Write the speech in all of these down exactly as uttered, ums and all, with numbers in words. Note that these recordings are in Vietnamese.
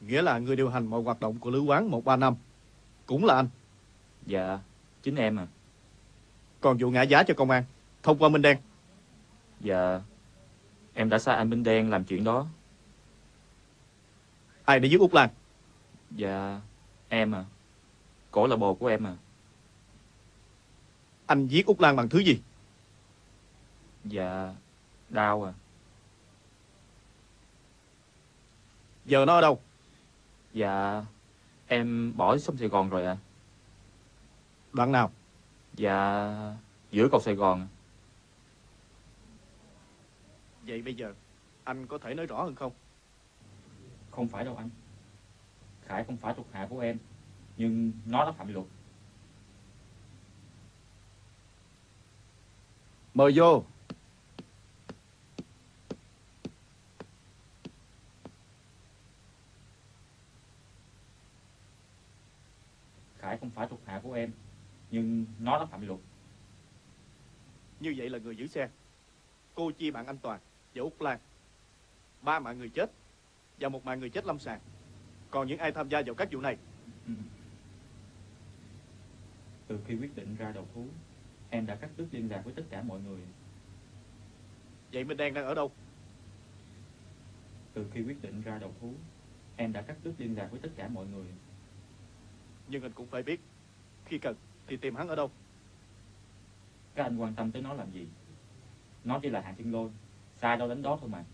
Nghĩa là người điều hành mọi hoạt động của lữ quán một ba năm cũng là anh? Dạ, chính em à. Còn vụ ngã giá cho công an thông qua Minh Đen? Dạ, em đã sai anh Minh Đen làm chuyện đó. Ai đã giết Út Lan? Dạ, em à. Cổ là bồ của em à. Anh giết Út Lan bằng thứ gì? Dạ, đau à. Giờ nó ở đâu? Dạ, em bỏ xuống Sài Gòn rồi à. Đoạn nào? Dạ, giữa cầu Sài Gòn. Vậy bây giờ anh có thể nói rõ hơn không? Không phải đâu anh. Khải không phải thuộc hạ của em, nhưng nó đã phạm luật. Mời vô. Khải không phải thuộc hạ của em, nhưng nó đã phạm luật. Như vậy là người giữ xe, cô chia mạng anh Toàn và Út Lan, ba mạng người chết và một mạng người chết lâm sàng. Còn những ai tham gia vào các vụ này? Ừ. Từ khi quyết định ra đầu thú, em đã cắt đứt liên lạc với tất cả mọi người. Vậy Minh Đen đang ở đâu? Từ khi quyết định ra đầu thú, em đã cắt đứt liên lạc với tất cả mọi người. Nhưng anh cũng phải biết, khi cần thì tìm hắn ở đâu. Các anh quan tâm tới nó làm gì? Nó chỉ là hạng thiên lôi, sai đâu đánh đó thôi mà.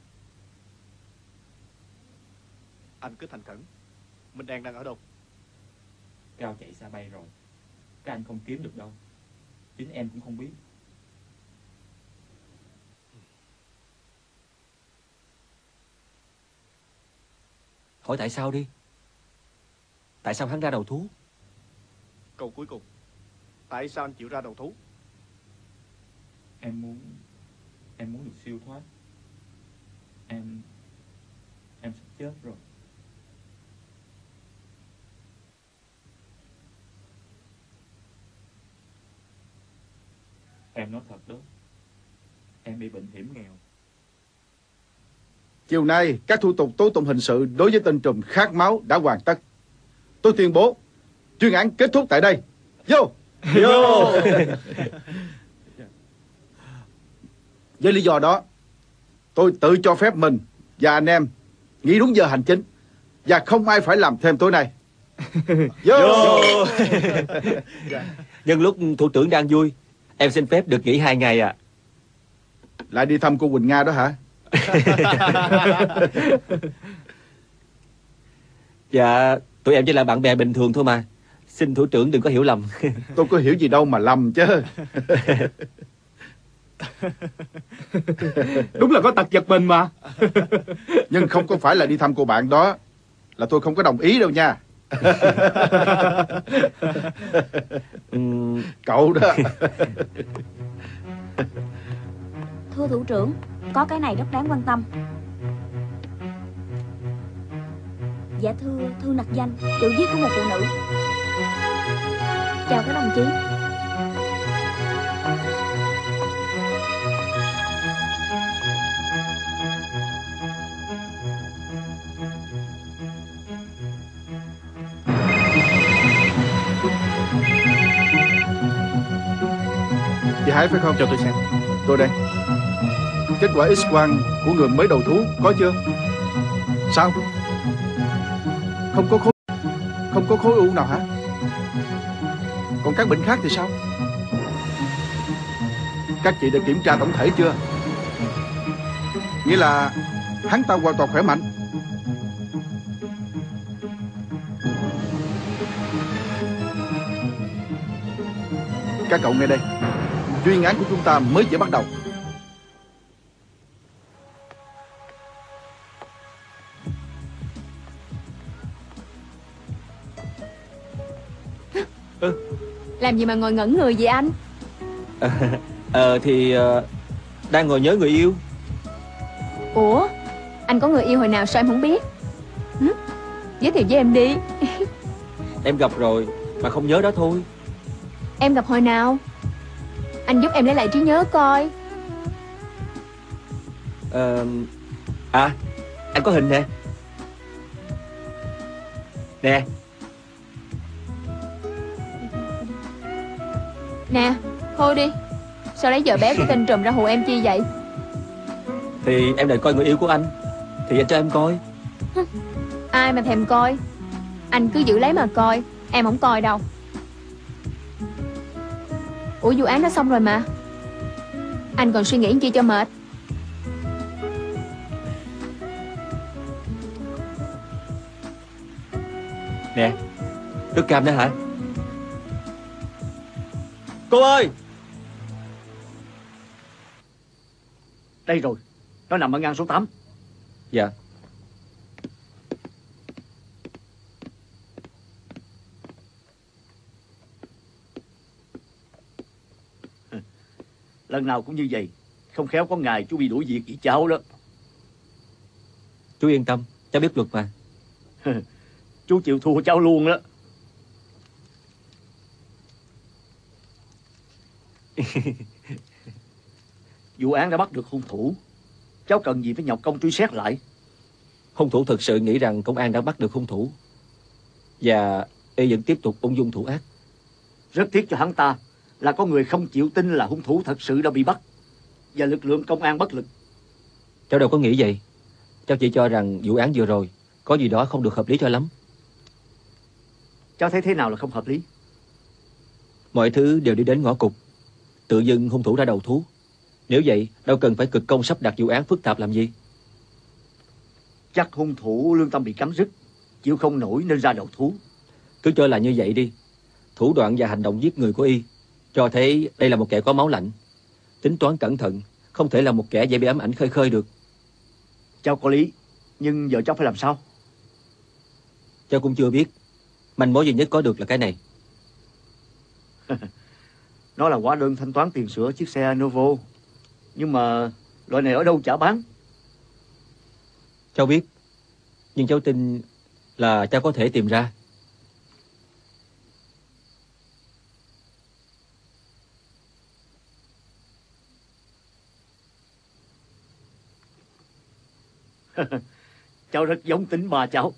Anh cứ thành khẩn, Minh Đen đang ở đâu? Cao chạy xa bay rồi, các anh không kiếm được đâu. Chính em cũng không biết. Hỏi tại sao đi. Tại sao hắn ra đầu thú? Câu cuối cùng, tại sao anh chịu ra đầu thú? Em muốn Em muốn được siêu thoát. Em Em sắp chết rồi. Em nói thật đó, em bị bệnh hiểm nghèo. Chiều nay, các thủ tục tố tụng hình sự đối với tên trùm khát máu đã hoàn tất. Tôi tuyên bố chuyên án kết thúc tại đây. Vô! Vô! Với lý do đó, tôi tự cho phép mình và anh em nghỉ đúng giờ hành chính và không ai phải làm thêm tối nay. Vô! Vô! Nhân lúc thủ trưởng đang vui, em xin phép được nghỉ hai ngày à. Lại đi thăm cô Quỳnh Nga đó hả? Dạ, tụi em chỉ là bạn bè bình thường thôi mà. Xin thủ trưởng đừng có hiểu lầm. Tôi có hiểu gì đâu mà lầm chứ. Đúng là có tật giật mình mà. Nhưng không có phải là đi thăm cô bạn đó, là tôi không có đồng ý đâu nha. Cậu đó. Thưa thủ trưởng, có cái này rất đáng quan tâm. Dạ thưa, thư nặc danh, chữ viết của một phụ nữ. Chào các đồng chí. Chị Hải phải không? Cho tôi xem. Tôi đây. Kết quả X-quang của người mới đầu thú có chưa? Sao? Không có khối Không có khối u nào hả? Còn các bệnh khác thì sao? Các chị đã kiểm tra tổng thể chưa? Nghĩa là hắn ta hoàn toàn khỏe mạnh. Các cậu nghe đây, chuyên án của chúng ta mới chỉ bắt đầu. Làm gì mà ngồi ngẩn người vậy anh? Ờ à, thì uh, đang ngồi nhớ người yêu. Ủa, anh có người yêu hồi nào sao em không biết? Hử? Giới thiệu với em đi. Em gặp rồi mà không nhớ đó thôi. Em gặp hồi nào? Anh giúp em lấy lại trí nhớ coi. Ờ... À, anh có hình nè. Nè. Nè, thôi đi. Sao lấy vợ bé của tên trùm ra hù em chi vậy? Thì em định coi người yêu của anh, thì anh cho em coi. Ai mà thèm coi. Anh cứ giữ lấy mà coi. Em không coi đâu. Ủa vụ án đã xong rồi mà. Anh còn suy nghĩ chi cho mệt. Nè, nước cam đó hả? Cô ơi! Đây rồi, nó nằm ở ngang số tám. Dạ. Lần nào cũng như vậy. Không khéo có ngày chú bị đuổi việc với cháu đó. Chú yên tâm, cháu biết luật mà. Chú chịu thua cháu luôn đó. Vụ án đã bắt được hung thủ. Cháu cần gì phải nhọc công truy xét lại? Hung thủ thực sự nghĩ rằng công an đã bắt được hung thủ, và y vẫn tiếp tục ung dung thủ ác. Rất tiếc cho hắn ta là có người không chịu tin là hung thủ thật sự đã bị bắt, và lực lượng công an bất lực. Cháu đâu có nghĩ vậy. Cháu chỉ cho rằng vụ án vừa rồi có gì đó không được hợp lý cho lắm. Cháu thấy thế nào là không hợp lý? Mọi thứ đều đi đến ngõ cụt. Tự dưng hung thủ ra đầu thú. Nếu vậy, đâu cần phải cực công sắp đặt vụ án phức tạp làm gì. Chắc hung thủ lương tâm bị cắn rứt, chịu không nổi nên ra đầu thú. Cứ cho là như vậy đi. Thủ đoạn và hành động giết người của y cho thấy đây là một kẻ có máu lạnh, tính toán cẩn thận, không thể là một kẻ dễ bị ám ảnh khơi khơi được. Cháu có lý, nhưng giờ cháu phải làm sao? Cháu cũng chưa biết. Manh mối duy nhất có được là cái này. Nó là hóa đơn thanh toán tiền sửa chiếc xe Novo. Nhưng mà loại này ở đâu chả bán. Cháu biết, nhưng cháu tin là cháu có thể tìm ra. Cháu rất giống tính ba cháu.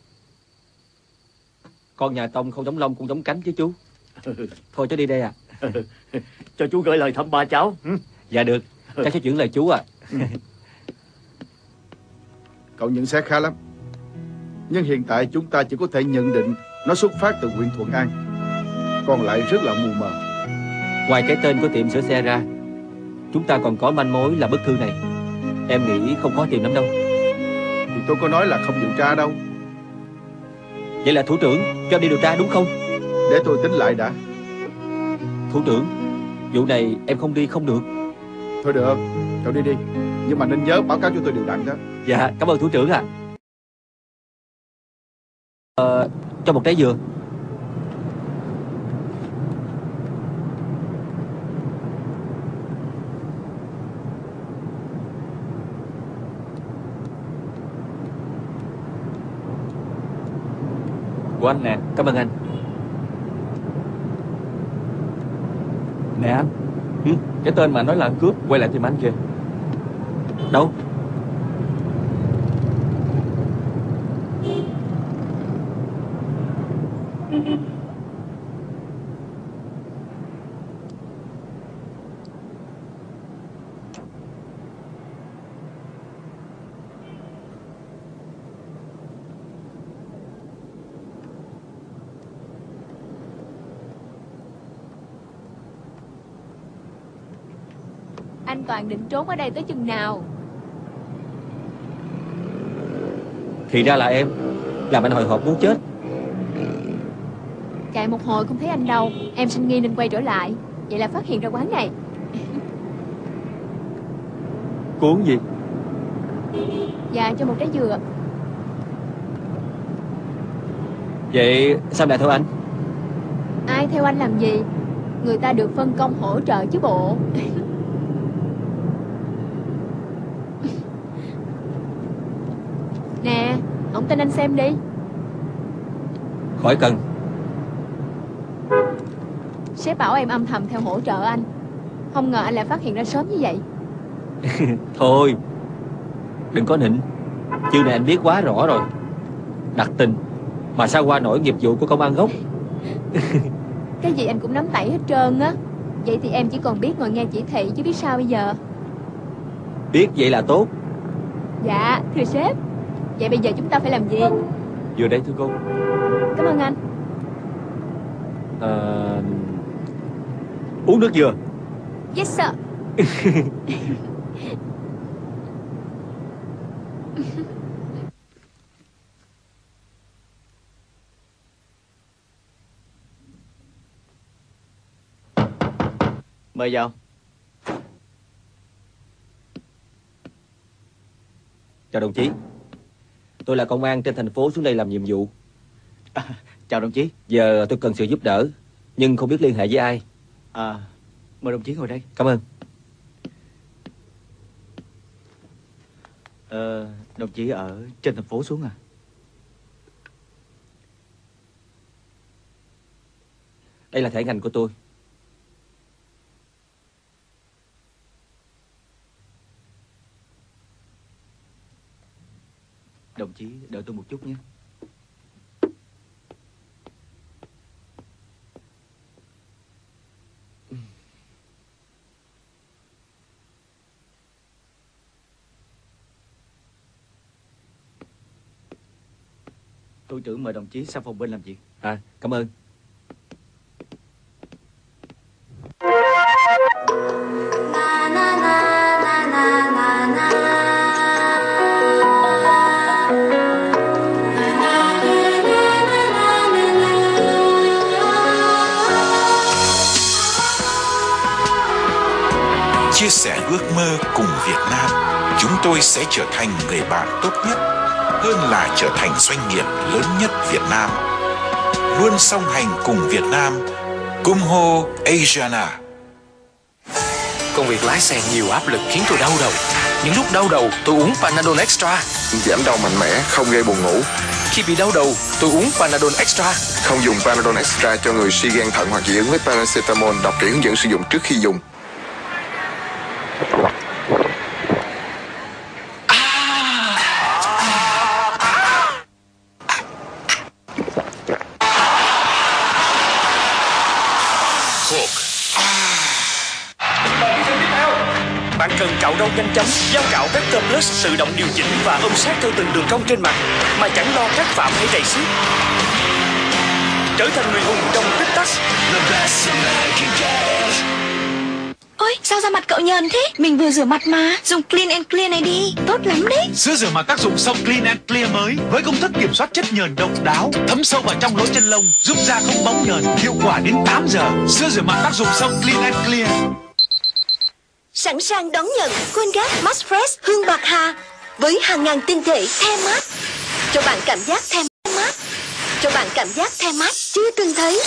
Con nhà Tông không giống lông cũng giống cánh chứ chú. Thôi cháu đi đây à. Cho chú gửi lời thăm ba cháu. Dạ được, cháu sẽ chuyển lời chú à. Cậu nhận xét khá lắm. Nhưng hiện tại chúng ta chỉ có thể nhận định nó xuất phát từ huyện Thuận An. Còn lại rất là mù mờ. Ngoài cái tên của tiệm sửa xe ra, chúng ta còn có manh mối là bức thư này. Em nghĩ không khó tìm lắm đâu. Thì tôi có nói là không điều tra đâu. Vậy là thủ trưởng cho đi điều tra đúng không? Để tôi tính lại đã. Thủ trưởng, vụ này em không đi không được. Thôi được, cậu đi đi. Nhưng mà nên nhớ báo cáo cho tôi điều đặn đó. Dạ, cảm ơn thủ trưởng ạ. Ờ, cho một trái dừa. Của anh nè. Cảm ơn anh. Nè anh. Ừ? Cái tên mà nói là cướp quay lại tìm anh kìa. Đâu? Anh Toàn định trốn ở đây tới chừng nào? Thì ra là em. Làm anh hồi hộp muốn chết. Chạy một hồi không thấy anh đâu. Em sinh nghi nên quay trở lại. Vậy là phát hiện ra quán này. Cô uống gì? Dạ, cho một trái dừa. Vậy sao lại theo anh? Ai theo anh làm gì? Người ta được phân công hỗ trợ chứ bộ. Nè, ông tin anh xem đi. Khỏi cần. Sếp bảo em âm thầm theo hỗ trợ anh. Không ngờ anh lại phát hiện ra sớm như vậy. Thôi, đừng có nịnh. Chiều này anh biết quá rõ rồi. Đặt tình. Mà sao qua nổi nghiệp vụ của công an gốc? Cái gì anh cũng nắm tay hết trơn á. Vậy thì em chỉ còn biết ngồi nghe chỉ thị chứ biết sao bây giờ. Biết vậy là tốt. Dạ thưa sếp. Vậy bây giờ chúng ta phải làm gì? Vừa đây thưa cô. Cảm ơn anh. à, Uống nước dừa. Yes sir. Mời vào. Chào đồng chí. Tôi là công an trên thành phố xuống đây làm nhiệm vụ. À, chào đồng chí. Giờ tôi cần sự giúp đỡ, nhưng không biết liên hệ với ai. À, mời đồng chí ngồi đây. Cảm ơn. Ờ, đồng chí ở trên thành phố xuống à? Đây là thẻ ngành của tôi. Đồng chí đợi tôi một chút nhé. Tôi trưởng mời đồng chí sang phòng bên làm việc. À, cảm ơn. Chia sẻ ước mơ cùng Việt Nam, chúng tôi sẽ trở thành người bạn tốt nhất, hơn là trở thành doanh nghiệp lớn nhất Việt Nam. Luôn song hành cùng Việt Nam. Kumho Asiana. Công việc lái xe nhiều áp lực khiến tôi đau đầu. Những lúc đau đầu, tôi uống Panadol Extra. Giảm đau mạnh mẽ, không gây buồn ngủ. Khi bị đau đầu, tôi uống Panadol Extra. Không dùng Panadol Extra cho người suy gan thận hoặc dị ứng với paracetamol. Đọc kỹ hướng dẫn sử dụng trước khi dùng. Bạn cần cạo râu nhanh chóng, dao cạo Vector Plus tự động điều chỉnh và ôm sát theo từng đường cong trên mặt, mà chẳng lo cắt phạm hay rầy xước. Trở thành người hùng trong tích tắc. Ôi, sao da mặt cậu nhờn thế? Mình vừa rửa mặt mà. Dùng Clean and Clear này đi, tốt lắm đấy. Sữa rửa mặt tác dụng sau Clean and Clear mới với công thức kiểm soát chất nhờn độc đáo, thấm sâu vào trong lỗ chân lông, giúp da không bóng nhờn, hiệu quả đến tám giờ. Sữa rửa mặt tác dụng sau Clean and Clear. Sẵn sàng đón nhận Colgate Max Fresh hương bạc hà với hàng ngàn tinh thể the mát, cho bạn cảm giác the mát, cho bạn cảm giác the mát chưa từng thấy.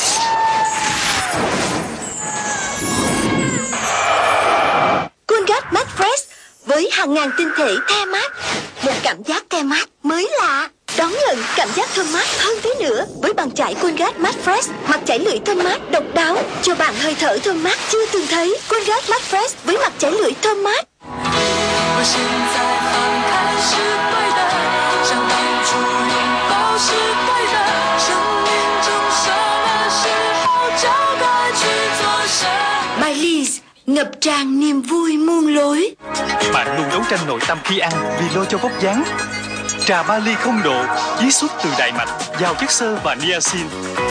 Colgate Max Fresh với hàng ngàn tinh thể the mát, một cảm giác the mát mới lạ. Đón nhận cảm giác thơm mát hơn thế nữa với bàn chải Colgate Max Fresh, mặt chải lưỡi thơm mát độc đáo, cho bạn hơi thở thơm mát chưa từng thấy. Colgate Max Fresh với mặt chải lưỡi thơm mát. Baileys ngập tràn niềm vui muôn lối. Bạn luôn đấu tranh nội tâm khi ăn vì lo cho vóc dáng. Trà Bali không độ, chiết xuất từ đại mạch, giàu chất xơ và niacin.